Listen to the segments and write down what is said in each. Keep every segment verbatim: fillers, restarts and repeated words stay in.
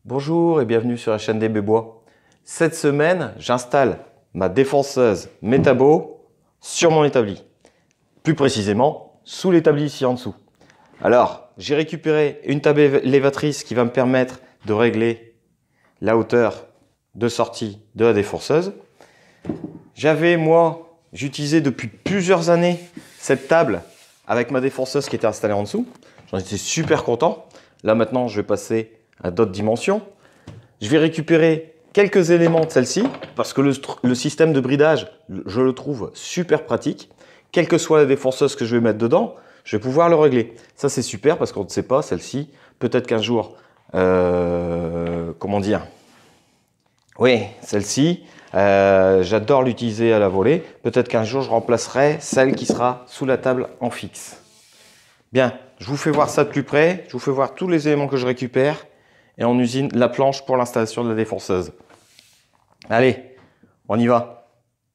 Bonjour et bienvenue sur la chaîne des Bébois. Cette semaine, j'installe ma défonceuse Metabo sur mon établi. Plus précisément, sous l'établi ici en dessous. Alors, j'ai récupéré une table élévatrice qui va me permettre de régler la hauteur de sortie de la défonceuse. J'avais, moi, j'utilisais depuis plusieurs années cette table avec ma défonceuse qui était installée en dessous. J'en étais super content. Là, maintenant, je vais passer à d'autres dimensions. Je vais récupérer quelques éléments de celle-ci parce que le, le système de bridage, je le trouve super pratique. Quelle que soit la défonceuse que je vais mettre dedans, je vais pouvoir le régler. Ça, c'est super parce qu'on ne sait pas, celle-ci, peut-être qu'un jour, euh, comment dire, oui, celle-ci, euh, j'adore l'utiliser à la volée. Peut-être qu'un jour, je remplacerai celle qui sera sous la table en fixe. Bien, je vous fais voir ça de plus près. Je vous fais voir tous les éléments que je récupère. Et on usine la planche pour l'installation de la défonceuse. Allez, on y va.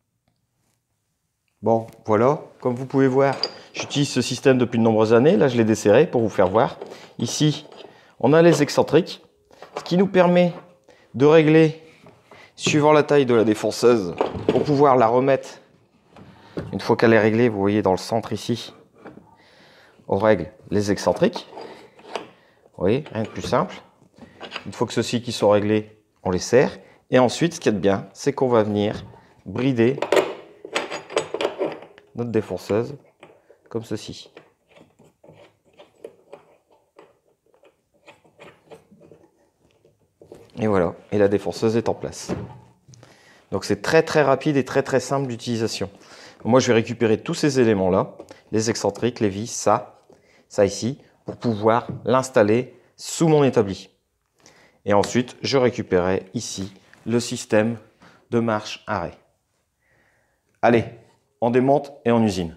Bon, voilà, comme vous pouvez voir, j'utilise ce système depuis de nombreuses années. Là, je l'ai desserré pour vous faire voir. Ici, on a les excentriques, ce qui nous permet de régler, suivant la taille de la défonceuse, pour pouvoir la remettre. Une fois qu'elle est réglée, vous voyez dans le centre ici, on règle les excentriques. Vous voyez, rien de plus simple. Une fois que ceux-ci qui sont réglés, on les serre. Et ensuite, ce qu'il y a de bien, c'est qu'on va venir brider notre défonceuse comme ceci. Et voilà, et la défonceuse est en place. Donc c'est très très rapide et très très simple d'utilisation. Moi, je vais récupérer tous ces éléments-là, les excentriques, les vis, ça, ça ici, pour pouvoir l'installer sous mon établi. Et ensuite, je récupérerai ici le système de marche-arrêt. Allez, on démonte et on usine.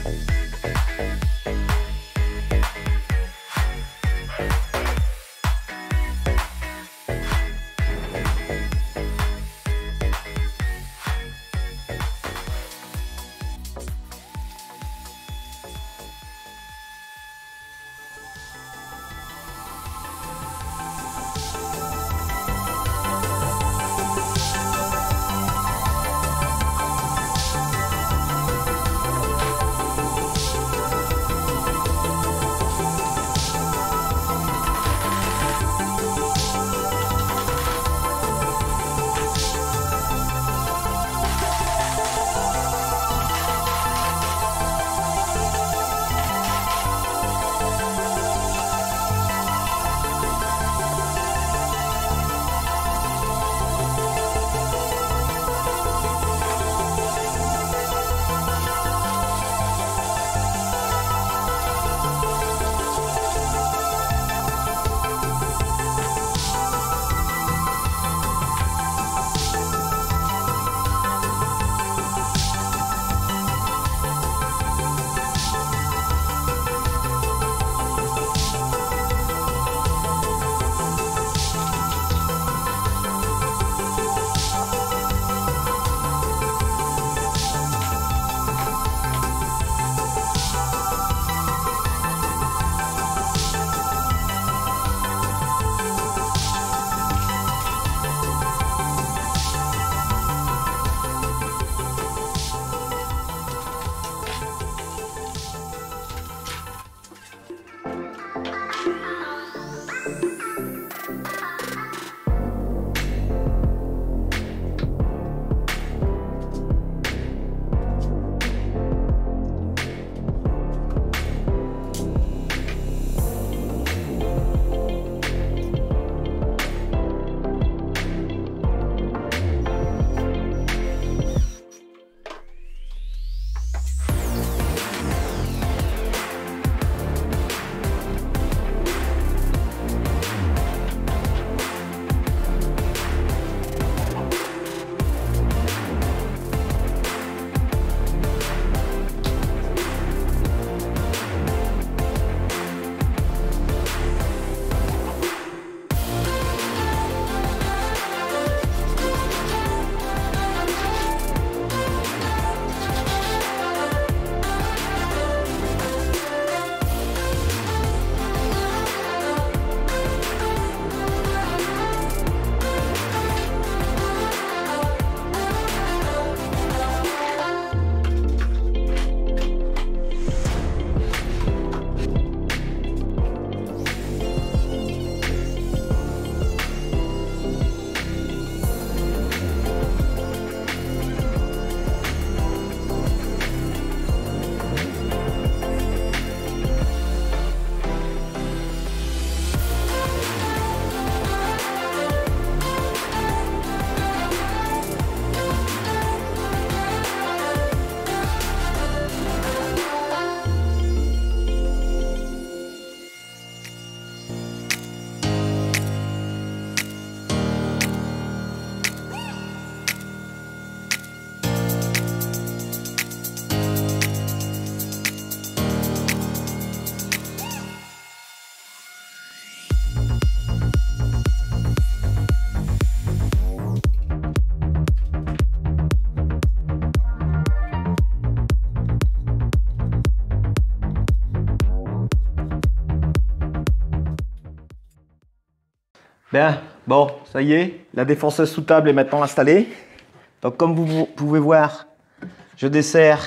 Bien, bon, ça y est, la défonceuse sous table est maintenant installée. Donc comme vous pouvez voir, je desserre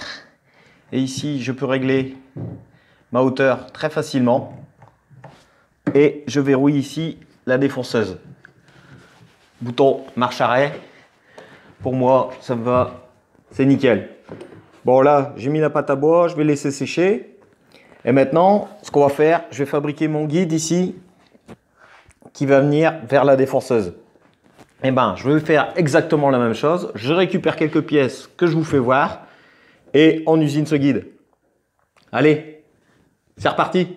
et ici je peux régler ma hauteur très facilement. Et je verrouille ici la défonceuse. Bouton marche arrêt. Pour moi, ça me va, c'est nickel. Bon là, j'ai mis la pâte à bois, je vais laisser sécher. Et maintenant, ce qu'on va faire, je vais fabriquer mon guide ici qui va venir vers la défonceuse. Et ben, je vais faire exactement la même chose. Je récupère quelques pièces que je vous fais voir et on usine ce guide. Allez, c'est reparti.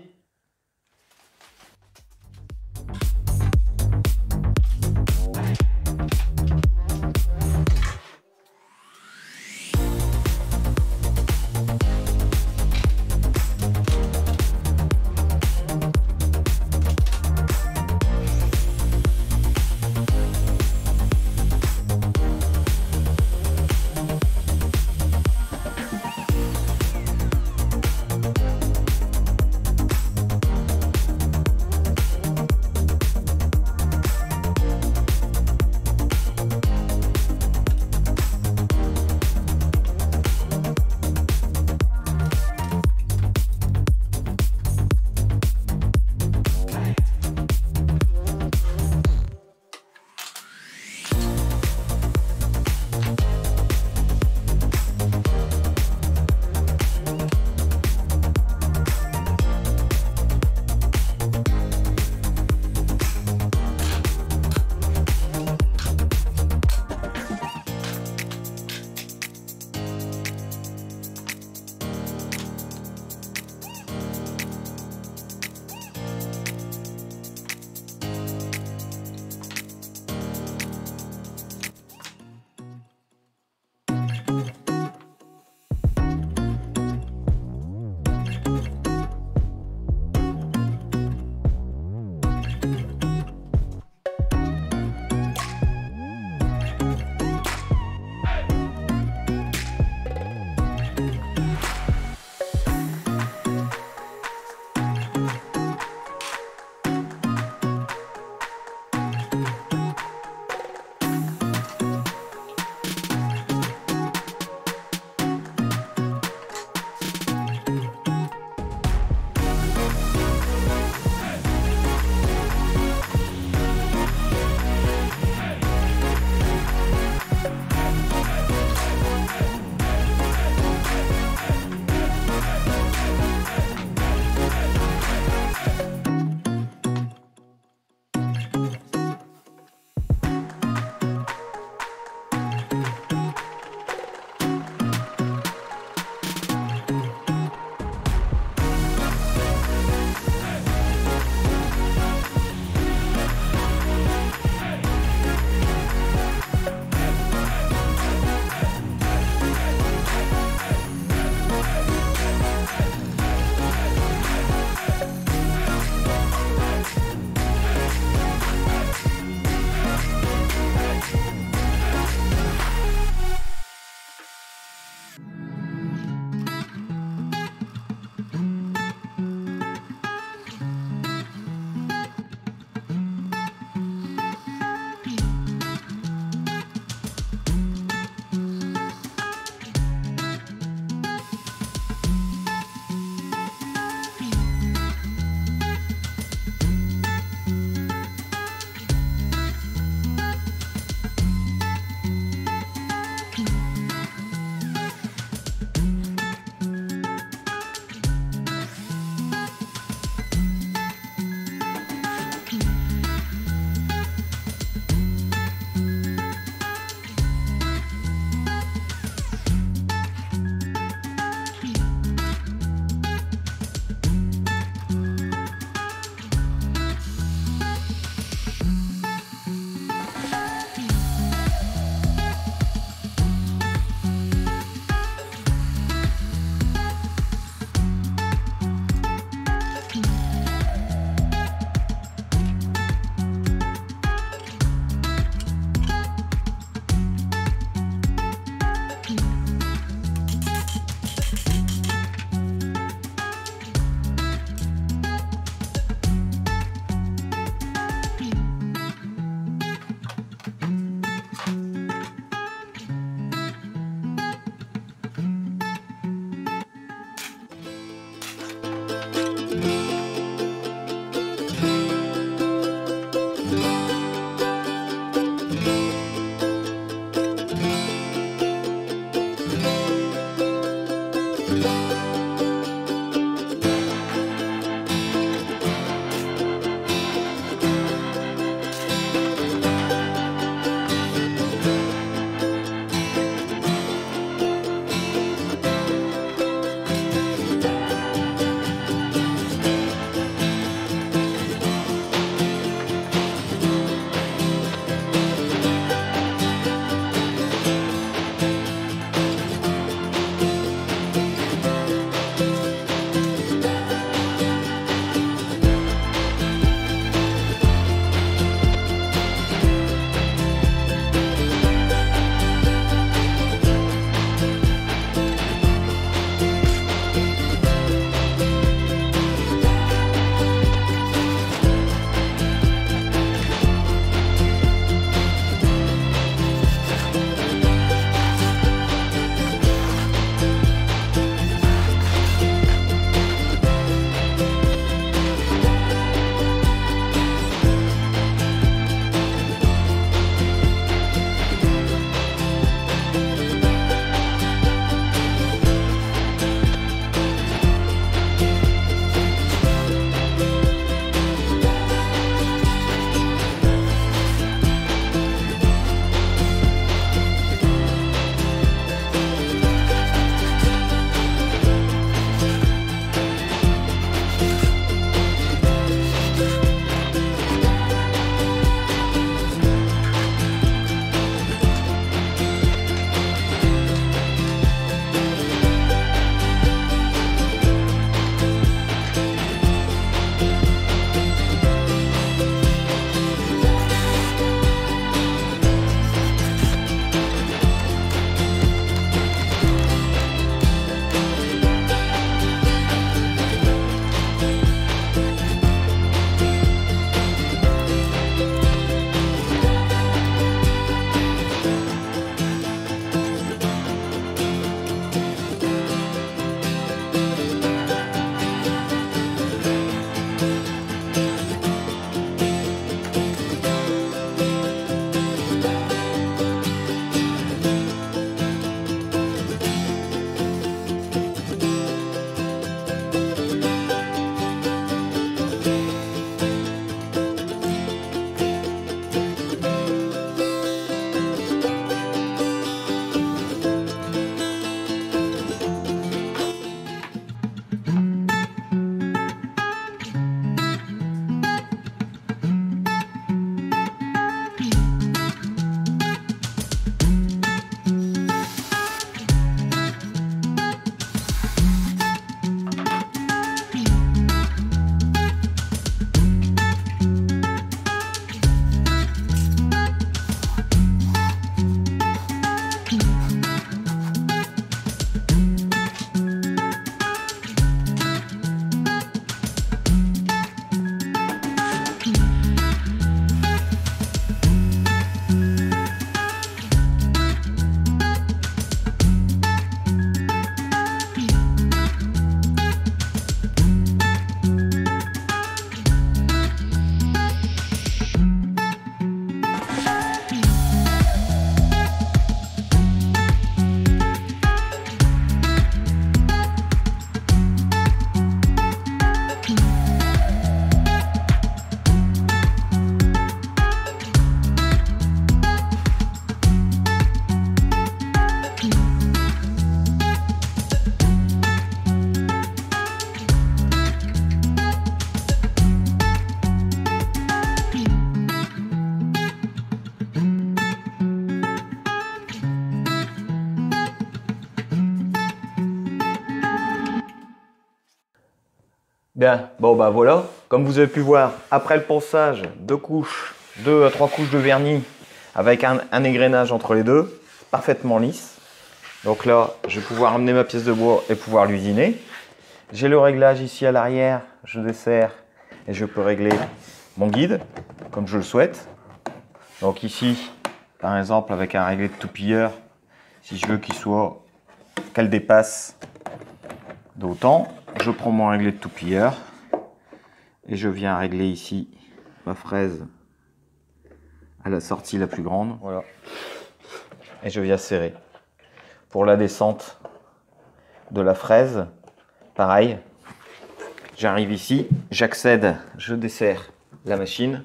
Bien, bon bah voilà, comme vous avez pu voir, après le ponçage, deux couches, deux à trois couches de vernis avec un, un égrenage entre les deux, parfaitement lisse. Donc là, je vais pouvoir amener ma pièce de bois et pouvoir l'usiner. J'ai le réglage ici à l'arrière, je desserre et je peux régler mon guide comme je le souhaite. Donc ici, par exemple, avec un réglé de toupilleur, si je veux qu'il soit, qu'elle dépasse d'autant, je prends mon réglé de toupilleur et je viens régler ici ma fraise à la sortie la plus grande. Voilà. Et je viens serrer. Pour la descente de la fraise, pareil, j'arrive ici, j'accède, je desserre la machine.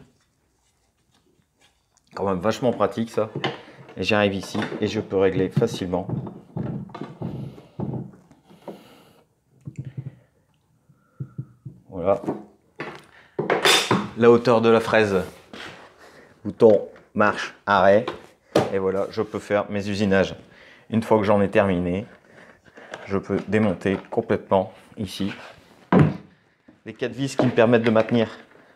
Quand même vachement pratique ça. Et j'arrive ici et je peux régler facilement. Voilà. La hauteur de la fraise. Bouton, marche, arrêt. Et voilà, je peux faire mes usinages. Une fois que j'en ai terminé, je peux démonter complètement ici les quatre vis qui me permettent de maintenir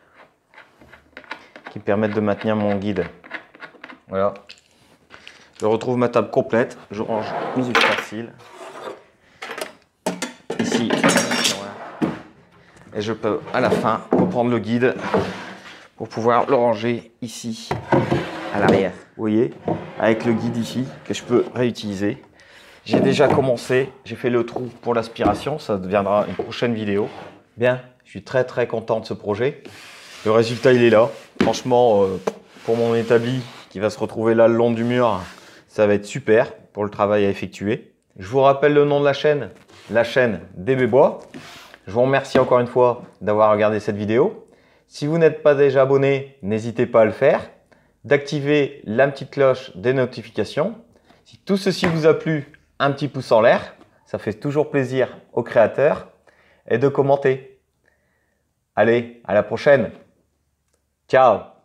qui me permettent de maintenir mon guide. Voilà. Je retrouve ma table complète. Je range mes ustensiles. Ici. Et je peux à la fin reprendre le guide pour pouvoir le ranger ici à l'arrière. Vous voyez, avec le guide ici que je peux réutiliser. J'ai déjà commencé, j'ai fait le trou pour l'aspiration, ça deviendra une prochaine vidéo. Bien, je suis très très content de ce projet. Le résultat il est là. Franchement, euh, pour mon établi qui va se retrouver là le long du mur, ça va être super pour le travail à effectuer. Je vous rappelle le nom de la chaîne, la chaîne D B Bois. Je vous remercie encore une fois d'avoir regardé cette vidéo. Si vous n'êtes pas déjà abonné, n'hésitez pas à le faire, d'activer la petite cloche des notifications. Si tout ceci vous a plu, un petit pouce en l'air, ça fait toujours plaisir aux créateurs, et de commenter. Allez, à la prochaine. Ciao.